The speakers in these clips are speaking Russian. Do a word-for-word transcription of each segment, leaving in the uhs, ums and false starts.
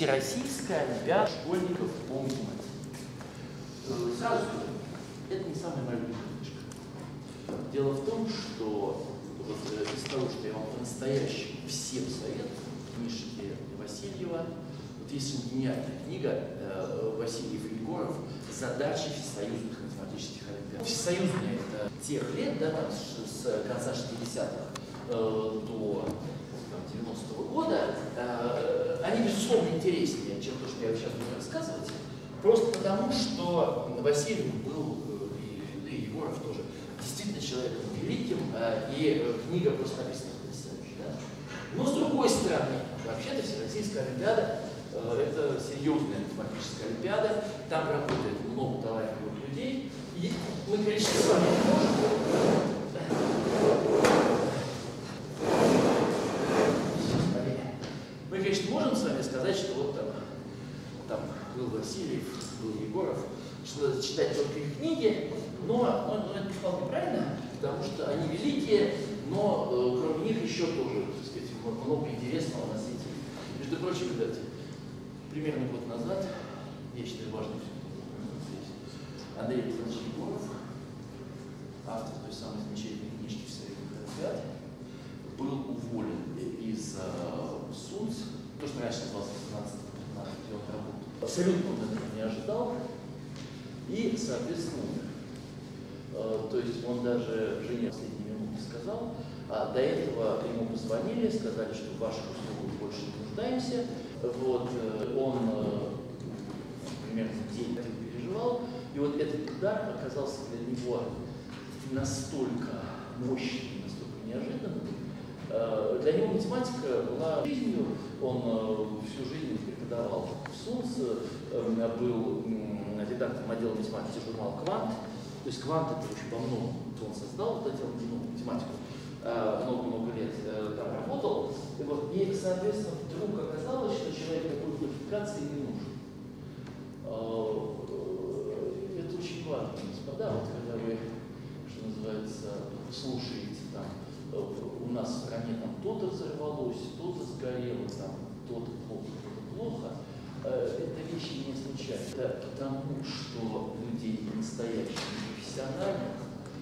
Всероссийская олимпиада школьников по математике. Сразу скажу, это не самая моя любимая книжка. Дело в том, что вот, из того, что я вам по-настоящему всем советую, книжки Васильева, вот есть гениальная книга э, Васильев и Егоров «Задачи всесоюзных математических олимпиад». Всесоюзные — это тех лет, да, там, с, с конца шестидесятых э, до девяностого года, э, они, безусловно, интереснее, чем то, что я сейчас буду рассказывать, просто потому, что Васильев был, и, и Егоров тоже, действительно человеком великим, э, и книга просто написана потрясающе. Да? Но, с другой стороны, вообще-то Всероссийская олимпиада э, – это серьезная математическая олимпиада, там работает много талантливых людей, и мы, конечно, с вами можем. Мы, конечно, можем с вами сказать, что вот там, там был Васильев, был Егоров, что надо читать только их книги, но, но, но это вполне правильно, потому что они великие, но э, кроме них еще тоже, так сказать, много интересного на свете. Между прочим, ребята, примерно год назад, я считаю важным здесь, Андрей Александрович Егоров, автор той самой замечательной книжки «Всесоюзных олимпиад», был уволен из э, СУНЦ, то, что раньше назывался восемнадцатый где он работал. Абсолютно он этого не ожидал и, соответственно, умер. Э, то есть он даже жене в последние минуты сказал, а до этого ему позвонили, сказали, что в ваших услугах больше не нуждаемся. Вот, э, он э, примерно день переживал, и вот этот удар оказался для него настолько мощным, настолько неожиданным. Для него математика была жизнью, он всю жизнь преподавал в СУНЦ, был редактором отдела математики журнала «Квант». То есть «Квант» это очень давно он создал, вот отдел, ну, математику, много-много лет там работал. И, вот, и, соответственно, вдруг оказалось, что человек такой квалификации не нужен. Это очень важно, господа, вот когда вы, что называется, слушаете там, у нас в стране там то-то взорвалось, то-то сгорело, там то-то плохо, то-то плохо. Это вещи не случайно. Это потому, что людей настоящих, профессиональных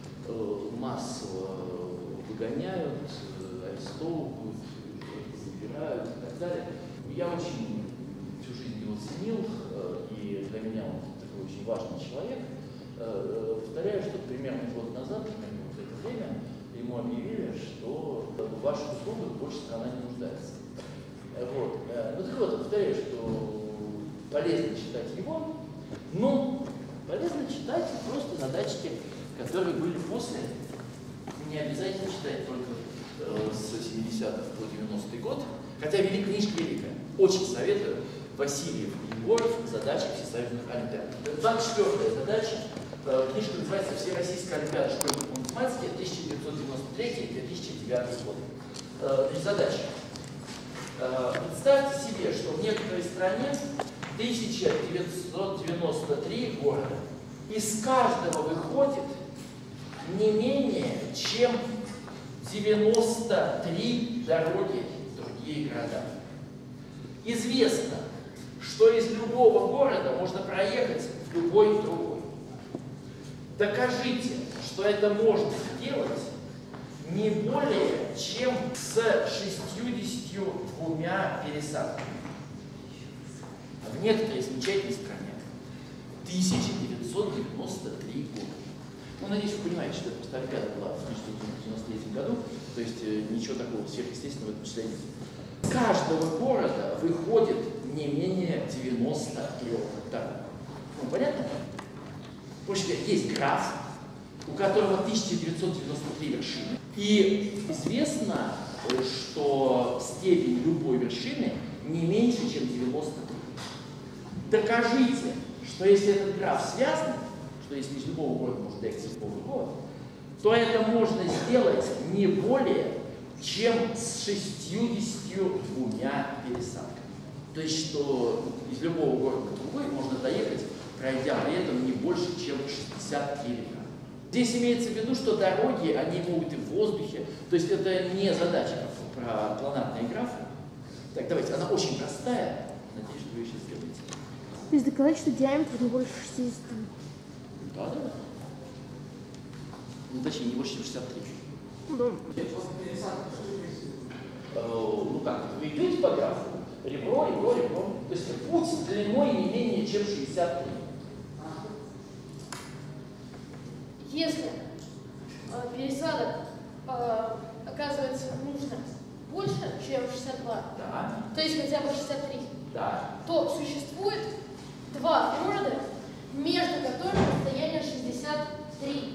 массово выгоняют, арестовывают, забирают и так далее. Я очень всю жизнь его ценил, и для меня он такой очень важный человек. Повторяю, что примерно год назад, примерно в это время, ему объявили, что в ваших услугах больше страна не нуждается. Вот. Ну так вот, повторяю, что полезно читать его, но полезно читать просто задачки, которые были после. Не обязательно читать только э, с семидесятых по девяностый год, хотя велик, книжка великая. Очень советую. Васильев и Егоров «Задачи всесоюзных олимпиад». двадцать четвёртая задача. Книжка называется «Всероссийская олимпиада школьников по математике тысяча девятьсот девяносто третий — две тысячи девятый год». Задача. Представьте себе, что в некоторой стране тысяча девятьсот девяносто три города. Из каждого выходит не менее чем девяносто три дороги в другие города. Известно, что из любого города можно проехать в любой другой. Докажите, что это можно сделать не более чем с шестьюдесятью двумя пересадками. А в некоторой замечательной стране тысяча девятьсот девяносто три года. Ну, надеюсь, вы понимаете, что эта олимпиада была в тысяча девятьсот девяносто третьем году, то есть э, ничего такого сверхъестественного в этом числе нет. С каждого города выходит не менее девяноста трёх дорог. Ну, понятно? В общем, есть граф, у которого тысяча девятьсот девяносто три вершины. И известно, что степень любой вершины не меньше, чем девяносто три. Докажите, что если этот граф связан, что если из любого города может доехать из любого другого, то это можно сделать не более, чем с шестьюдесятью двумя пересадками. То есть, что из любого города в другой можно доехать, пройдя при этом не больше, чем шестьдесят километров. Здесь имеется в виду, что дороги, они могут и в воздухе, то есть это не задача про планарные графы. Так, давайте, она очень простая, Надеюсь, что вы сейчас сделаете. То есть доказать, что диаметр не больше шестидесяти. Да, да. Ну, точнее, не больше, чем шестьдесят три. Да. Ну как, вы идете по графу, ребро, ребро, ребро. То есть путь длиной не менее чем шестьдесят три. Если э, пересадок э, оказывается нужно больше, чем шестьдесят два, Да. то есть хотя бы шестьдесят три, Да. то существует два города, между которыми расстояние шестьдесят три.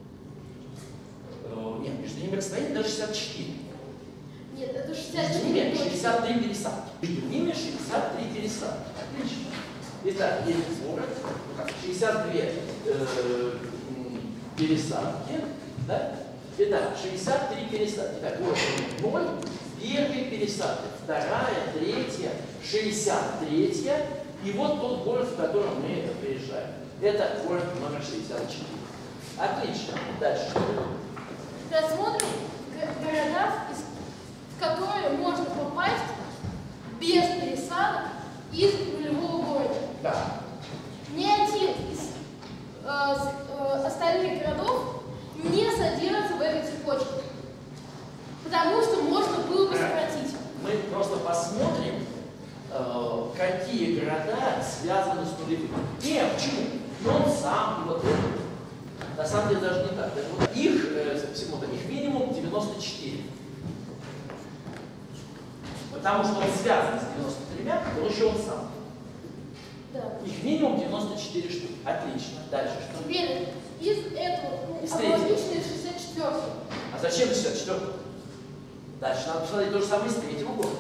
Э, Нет, между ними расстояние даже шестьдесят четыре. Нет, это шестьдесят Между четыре. ними шестьдесят три пересадки. Между ними шестьдесят три пересадки. Отлично. Итак, есть город, шестьдесят две э, пересадки. Да? Итак, шестьдесят три пересадки. Итак, вот ноль, первая пересадка, вторая, третья, шестьдесят третья. И вот тот город, в котором мы приезжаем. Это город номер шестьдесят четыре. Отлично. Дальше. Рассмотрим г- города, из- в которые можно попасть без пересадок из нулевого города. Да. Ни один из э, с- э, остальных городов не содержится в этой цепочке, потому что можно было бы сократить. Мы просто посмотрим, э, какие города связаны с нулевым. Нет, почему? Он сам и вот это. На самом деле даже не так. Даже вот их, э, всего-то, их минимум девяносто четыре. Потому что он связан с девяносто тремя, но еще он сам. Да. Их минимум девяносто четыре штуки. Отлично. Дальше что? Теперь из этого Из аналогично из шестьдесят четвёртого. А зачем шестьдесят четыре? Дальше надо посмотреть то же самое из третьего города.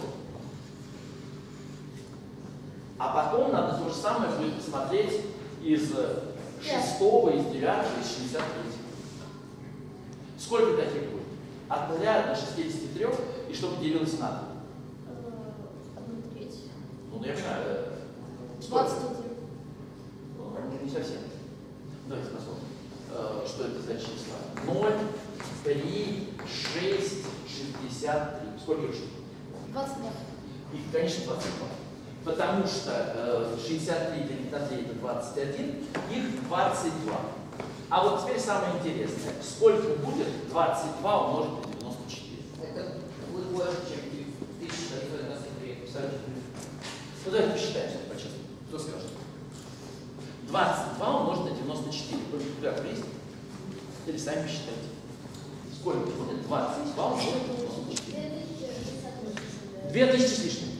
А потом надо то же самое будет посмотреть из шестого, из девятого, из шестьдесят третьего. Сколько таких будет? От нуля до шестидесяти трёх, и чтобы делилось на два. Одну треть. Ну, я понимаю, да? Сколько? двадцать один. Ну, не совсем. Давайте посмотрим. Э, Что это за числа? ноль, три, шесть, шестьдесят три. Сколько их штук? двадцать два. Их, конечно, двадцать два. Потому что э, шестьдесят три делить на три это двадцать один, их двадцать два. А вот теперь самое интересное. Сколько будет двадцать два умножить на девяносто четыре? Это будет больше, чем тысяча девятьсот девяносто три. Ну давайте посчитаем, по-честному. Кто скажет? двадцать два умножить на девяносто четыре. Калькулятор есть? Или сами посчитайте. Сколько будет двадцать два умножить на девяносто четыре? две тысячи с лишним.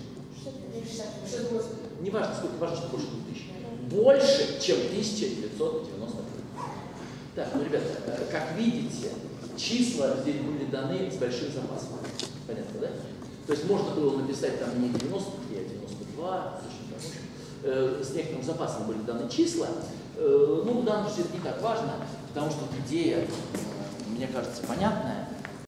Не важно, сколько, важно, что больше двух тысяч. Больше, чем тысяча девятьсот девяносто три. Так, ну, ребята, как видите, числа здесь были даны с большим запасом. Понятно, да? То есть можно было написать там не девяносто три, а девяносто два, точно так, э, с некоторым запасом были даны числа. Э, ну, в данном случае это не так важно, потому что идея, э, мне кажется, понятная.